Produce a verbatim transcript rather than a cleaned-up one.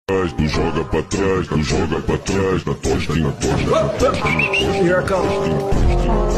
Tu joga pra trás, tu joga pra trás, na tosquinha, tosquinha, tosquinha, tosquinha. Here I come.